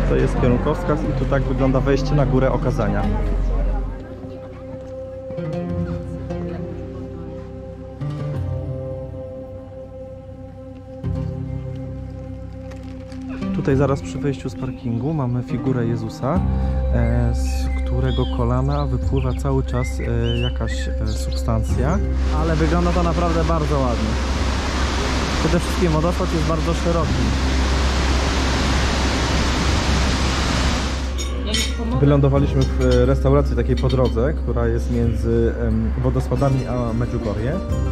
Tutaj jest kierunkowskaz i tu tak wygląda wejście na Górę Okazania. Tutaj zaraz przy wejściu z parkingu mamy figurę Jezusa, z którego kolana wypływa cały czas jakaś substancja, ale wygląda to naprawdę bardzo ładnie. Przede wszystkim wodospad jest bardzo szeroki. Wylądowaliśmy w restauracji takiej po drodze, która jest między wodospadami a Medjugorje.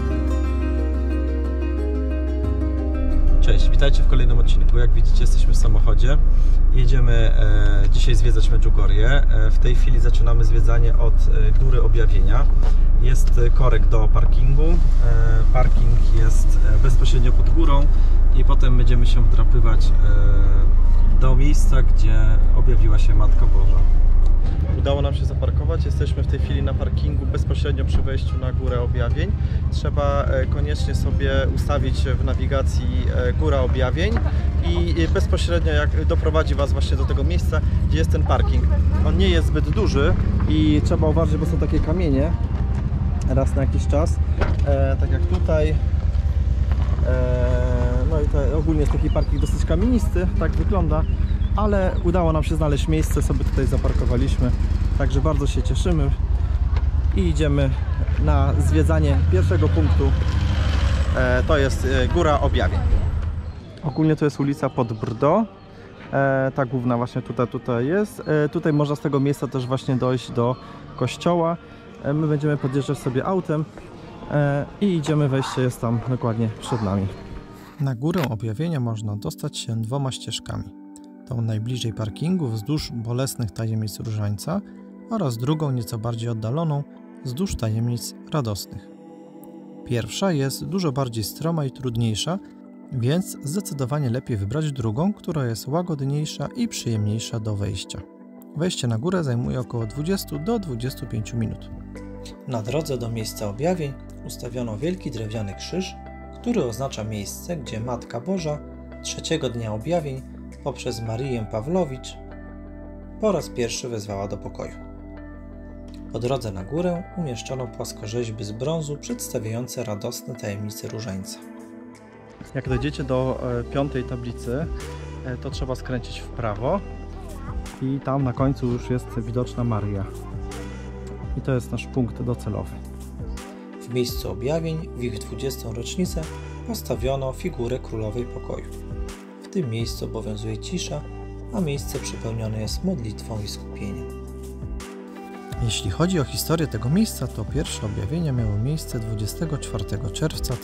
Cześć, witajcie w kolejnym odcinku. Jak widzicie, jesteśmy w samochodzie. Jedziemy dzisiaj zwiedzać Medjugorje. W tej chwili zaczynamy zwiedzanie od Góry Objawienia. Jest korek do parkingu. Parking jest bezpośrednio pod górą i potem będziemy się wdrapywać do miejsca, gdzie objawiła się Matka Boża. Udało nam się zaparkować. Jesteśmy w tej chwili na parkingu bezpośrednio przy wejściu na Górę Objawień. Trzeba koniecznie sobie ustawić w nawigacji Góra Objawień i bezpośrednio doprowadzi Was właśnie do tego miejsca, gdzie jest ten parking. On nie jest zbyt duży i trzeba uważać, bo są takie kamienie raz na jakiś czas, tak jak tutaj. No i to ogólnie jest taki parking dosyć kamienisty, tak wygląda, ale udało nam się znaleźć miejsce, sobie tutaj zaparkowaliśmy, także bardzo się cieszymy i idziemy na zwiedzanie pierwszego punktu, to jest Góra Objawień. Ogólnie to jest ulica pod Brdo, ta główna właśnie tutaj jest. Tutaj można z tego miejsca też właśnie dojść do kościoła. My będziemy podjeżdżać sobie autem i idziemy, wejście jest tam dokładnie przed nami. Na Górę Objawienia można dostać się dwoma ścieżkami. Tą najbliżej parkingu wzdłuż bolesnych tajemnic Różańca oraz drugą nieco bardziej oddaloną wzdłuż tajemnic radosnych. Pierwsza jest dużo bardziej stroma i trudniejsza, więc zdecydowanie lepiej wybrać drugą, która jest łagodniejsza i przyjemniejsza do wejścia. Wejście na górę zajmuje około 20 do 25 minut. Na drodze do miejsca objawień ustawiono wielki drewniany krzyż, który oznacza miejsce, gdzie Matka Boża trzeciego dnia objawień poprzez Marię Pawlowicz po raz pierwszy wezwała do pokoju. Po drodze na górę umieszczono płaskorzeźby z brązu przedstawiające radosne tajemnice Różańca. Jak dojdziecie do piątej tablicy, to trzeba skręcić w prawo i tam na końcu już jest widoczna Maria. I to jest nasz punkt docelowy. W miejscu objawień w ich 20. rocznicę postawiono figurę Królowej Pokoju. W tym miejscu obowiązuje cisza, a miejsce przepełnione jest modlitwą i skupieniem. Jeśli chodzi o historię tego miejsca, to pierwsze objawienia miały miejsce 24 czerwca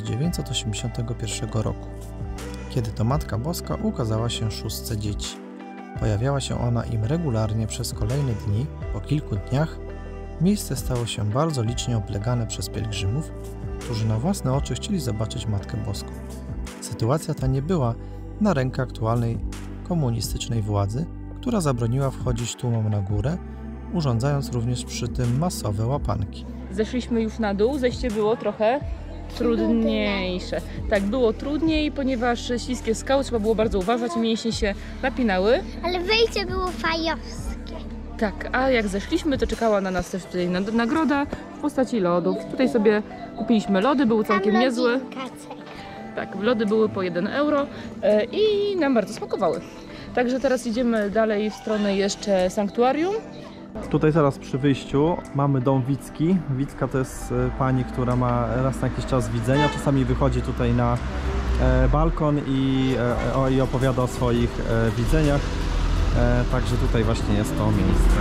1981 roku, kiedy to Matka Boska ukazała się szóstce dzieci. Pojawiała się ona im regularnie przez kolejne dni. Po kilku dniach miejsce stało się bardzo licznie oblegane przez pielgrzymów, którzy na własne oczy chcieli zobaczyć Matkę Boską. Sytuacja ta nie była na rękę aktualnej komunistycznej władzy, która zabroniła wchodzić tłumom na górę, urządzając również przy tym masowe łapanki. Zeszliśmy już na dół, zejście było trochę trudniejsze. Tak, było trudniej, ponieważ śliskie skały, trzeba było bardzo uważać, mięśnie się napinały. Ale wejście było fajowskie. Tak, a jak zeszliśmy, to czekała na nas też tutaj nagroda w postaci lodów. Tutaj sobie kupiliśmy lody, były całkiem niezłe. Tak, lody były po 1 euro i nam bardzo smakowały. Także teraz idziemy dalej w stronę jeszcze sanktuarium. Tutaj zaraz przy wyjściu mamy dom Wicki. Wicka to jest pani, która ma raz na jakiś czas widzenia. Czasami wychodzi tutaj na balkon i opowiada o swoich widzeniach. Także tutaj właśnie jest to miejsce.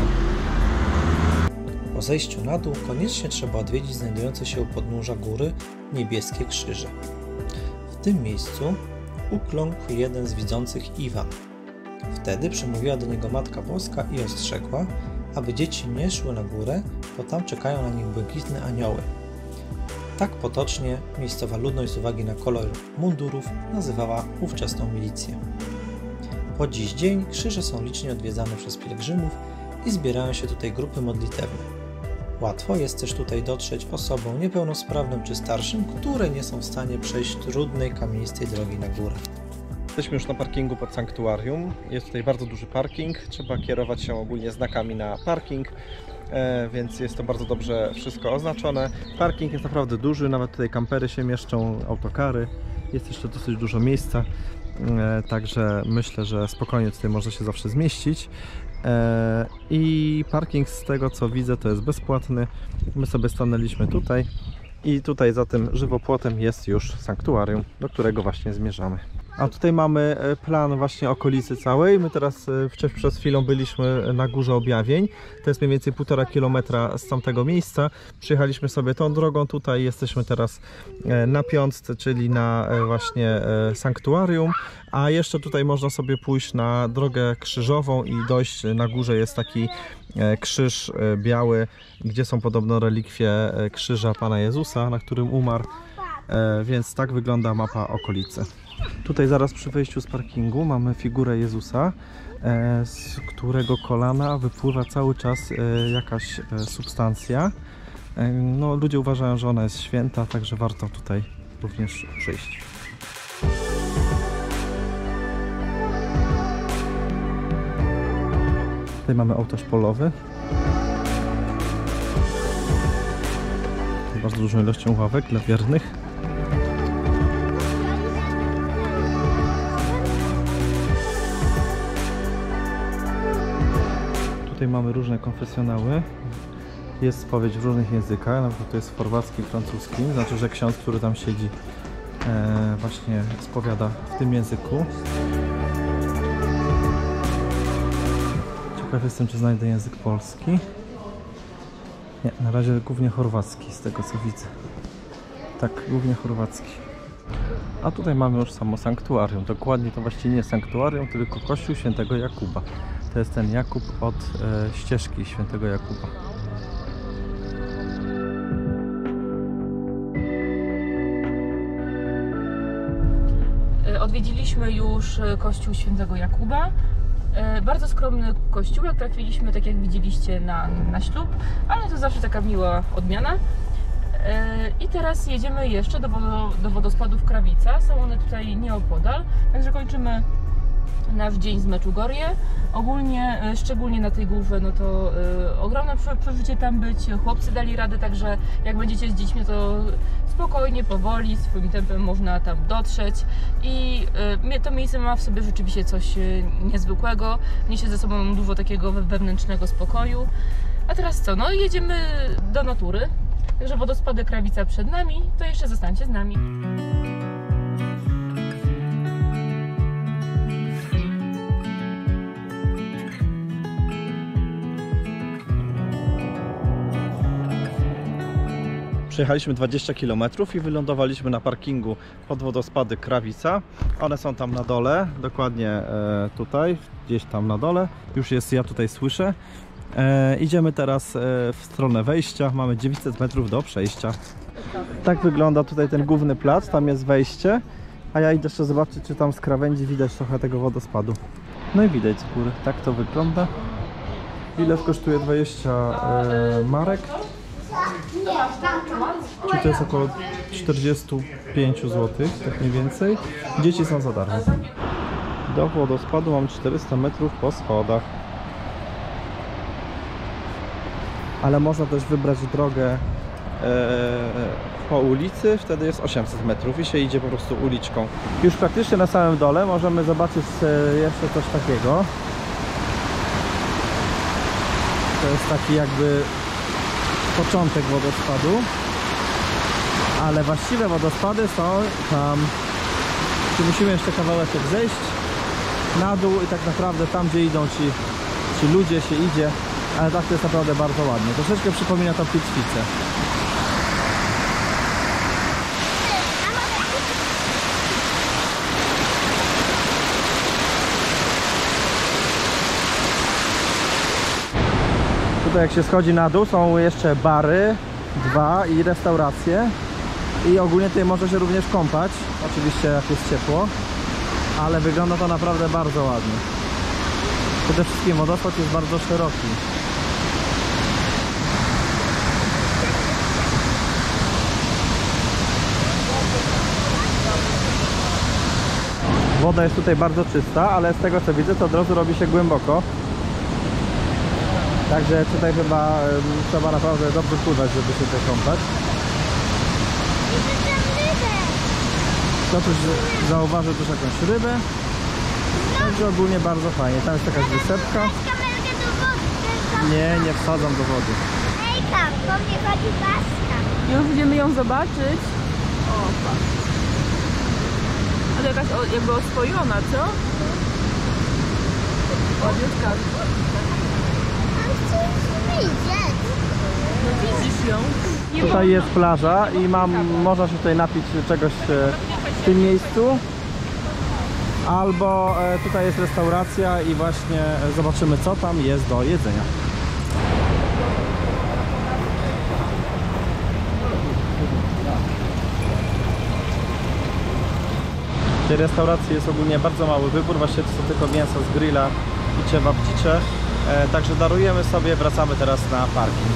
Po zejściu na dół koniecznie trzeba odwiedzić znajdujące się u podnóża góry niebieskie krzyże. W tym miejscu ukląkł jeden z widzących Iwan. Wtedy przemówiła do niego Matka Boska i ostrzegła, aby dzieci nie szły na górę, bo tam czekają na nich błękitne anioły. Tak potocznie miejscowa ludność z uwagi na kolor mundurów nazywała ówczesną milicję. Po dziś dzień krzyże są licznie odwiedzane przez pielgrzymów i zbierają się tutaj grupy modlitewne. Łatwo jest też tutaj dotrzeć osobom niepełnosprawnym czy starszym, które nie są w stanie przejść trudnej, kamienistej drogi na górę. Jesteśmy już na parkingu pod sanktuarium. Jest tutaj bardzo duży parking. Trzeba kierować się ogólnie znakami na parking, więc jest to bardzo dobrze wszystko oznaczone. Parking jest naprawdę duży, nawet tutaj kampery się mieszczą, autokary. Jest jeszcze dosyć dużo miejsca, także myślę, że spokojnie tutaj można się zawsze zmieścić. I parking, z tego co widzę, to jest bezpłatny. My sobie stanęliśmy tutaj i tutaj za tym żywopłotem jest już sanktuarium, do którego właśnie zmierzamy. A tutaj mamy plan właśnie okolicy całej. My teraz przed chwilą byliśmy na Górze Objawień. To jest mniej więcej 1,5 kilometra z tamtego miejsca. Przyjechaliśmy sobie tą drogą. Tutaj jesteśmy teraz na piątce, czyli na właśnie sanktuarium. A jeszcze tutaj można sobie pójść na drogę krzyżową i dojść. Na górze jest taki krzyż biały, gdzie są podobno relikwie krzyża Pana Jezusa, na którym umarł. Więc tak wygląda mapa okolicy. Tutaj zaraz przy wejściu z parkingu mamy figurę Jezusa, z którego kolana wypływa cały czas jakaś substancja. No, ludzie uważają, że ona jest święta, także warto tutaj również przyjść. Tutaj mamy ołtarz polowy. Z bardzo dużą ilością ławek dla wiernych. Tutaj mamy różne konfesjonały. Jest spowiedź w różnych językach, na przykład to jest chorwacki, francuski. Znaczy, że ksiądz, który tam siedzi, właśnie spowiada w tym języku. Ciekaw jestem, czy znajdę język polski. Nie, na razie głównie chorwacki, z tego co widzę. Tak, głównie chorwacki. A tutaj mamy już samo sanktuarium. Dokładnie to właściwie nie sanktuarium, tylko kościół świętego Jakuba. To jest ten Jakub od ścieżki świętego Jakuba. Odwiedziliśmy już kościół świętego Jakuba. Bardzo skromny kościółek, trafiliśmy, tak jak widzieliście, na ślub, ale to zawsze taka miła odmiana. I teraz jedziemy jeszcze do wodospadów Krawica. Są one tutaj nieopodal, także kończymy nasz dzień z Meczugorje. Ogólnie, szczególnie na tej górze, no to ogromne przeżycie tam być. Chłopcy dali radę, także jak będziecie z dziećmi, to spokojnie, powoli, swoim tempem można tam dotrzeć. I to miejsce ma w sobie rzeczywiście coś niezwykłego. Niesie ze sobą dużo takiego wewnętrznego spokoju. A teraz co? No jedziemy do natury. Także wodospady Krawica przed nami, to jeszcze zostańcie z nami. Przejechaliśmy 20 km i wylądowaliśmy na parkingu pod wodospady Krawica. One są tam na dole, dokładnie tutaj, gdzieś tam na dole. Już jest, ja tutaj słyszę. Idziemy teraz w stronę wejścia. Mamy 900 metrów do przejścia. Tak wygląda tutaj ten główny plac, tam jest wejście. A ja idę jeszcze zobaczyć, czy tam z krawędzi widać trochę tego wodospadu. No i widać z góry, tak to wygląda. Bilet kosztuje 20 marek. Czyli to jest około 45 zł, tak mniej więcej. Dzieci są za darmo. Do wodospadu mam 400 metrów po schodach. Ale można też wybrać drogę po ulicy, wtedy jest 800 metrów i się idzie po prostu uliczką. Już praktycznie na samym dole możemy zobaczyć jeszcze coś takiego. To jest taki jakby początek wodospadu, ale właściwe wodospady są tam. Tu musimy jeszcze kawałeczek zejść na dół i tak naprawdę tam, gdzie idą ci ludzie, się idzie, ale tak to jest naprawdę bardzo ładnie. Troszeczkę przypomina to Pietrzwicę. Tutaj jak się schodzi na dół, są jeszcze bary, 2 i restauracje. I ogólnie tutaj można się również kąpać, oczywiście jak jest ciepło, ale wygląda to naprawdę bardzo ładnie. Przede wszystkim wodospad jest bardzo szeroki. Woda jest tutaj bardzo czysta, ale z tego co widzę, to od razu robi się głęboko. Także tutaj chyba trzeba naprawdę dobrze pływać, żeby się tutaj kąpać. Ktoś zauważył też jakąś rybę. Także ogólnie bardzo fajnie. Tam jest jakaś wysepka. Kamerkę do wody. Nie wsadzam do wody. Ejka, po mnie chodzi paska. Już idziemy ją zobaczyć. O, patrz. Ale jakaś jakby oswojona, co? Ładnie skaże. Mam coś widzieć. No widzisz ją. Nie Tutaj jest plaża i można się tutaj napić czegoś w tym miejscu. Albo tutaj jest restauracja i właśnie zobaczymy, co tam jest do jedzenia. W tej restauracji jest ogólnie bardzo mały wybór, właśnie to są tylko mięso z grilla i cewapcicze. Także darujemy sobie, wracamy teraz na parking.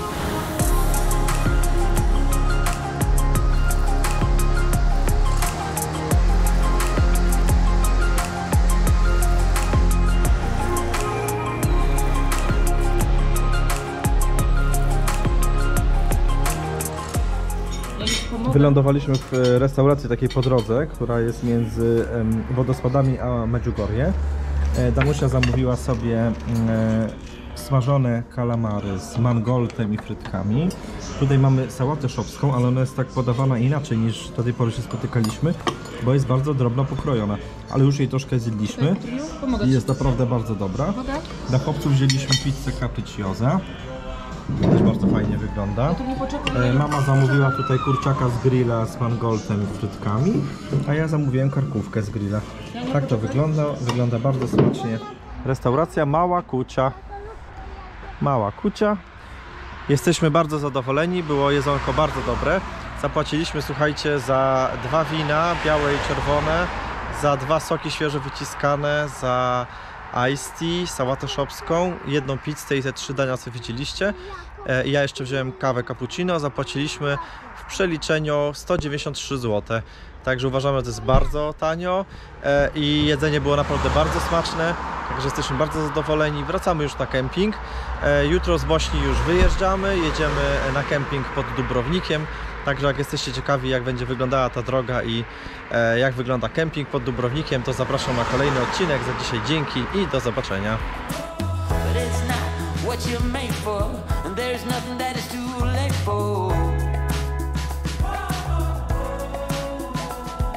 Wylądowaliśmy w restauracji takiej po drodze, która jest między wodospadami a Medjugorje. Danusia zamówiła sobie smażone kalamary z mangoltem i frytkami. Tutaj mamy sałatę szopską, ale ona jest tak podawana inaczej niż do tej pory się spotykaliśmy, bo jest bardzo drobno pokrojona. Ale już jej troszkę zjedliśmy i jest naprawdę bardzo dobra. Dla chłopców wzięliśmy pizzę capricciosa. Też bardzo fajnie wygląda. Mama zamówiła tutaj kurczaka z grilla z mangoltem i frytkami, a ja zamówiłem karkówkę z grilla. Tak to wygląda. Wygląda bardzo smacznie. Restauracja Mała Kucia. Mała Kucia. Jesteśmy bardzo zadowoleni. Było jedzonko bardzo dobre. Zapłaciliśmy, słuchajcie, za 2 wina, białe i czerwone, za 2 soki świeżo wyciskane, za iced tea, sałatę szopską, 1 pizzę i te 3 dania, co widzieliście. Ja jeszcze wziąłem kawę cappuccino, zapłaciliśmy w przeliczeniu 193 zł. Także uważamy, że to jest bardzo tanio i jedzenie było naprawdę bardzo smaczne. Także jesteśmy bardzo zadowoleni. Wracamy już na kemping. Jutro z Bośni już wyjeżdżamy, jedziemy na kemping pod Dubrownikiem. Także jak jesteście ciekawi, jak będzie wyglądała ta droga i jak wygląda kemping pod Dubrownikiem, to zapraszam na kolejny odcinek. Za dzisiaj dzięki i do zobaczenia.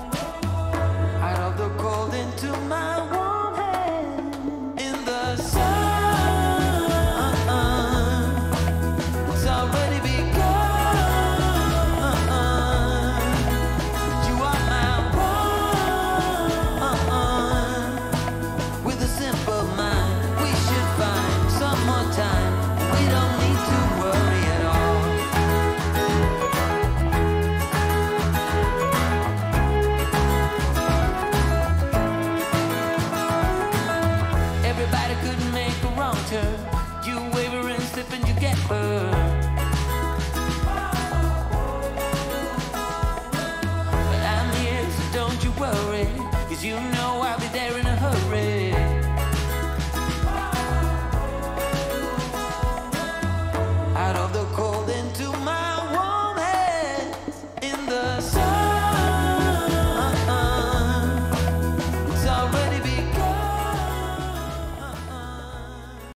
Out of the cold into my warm hand in the sun.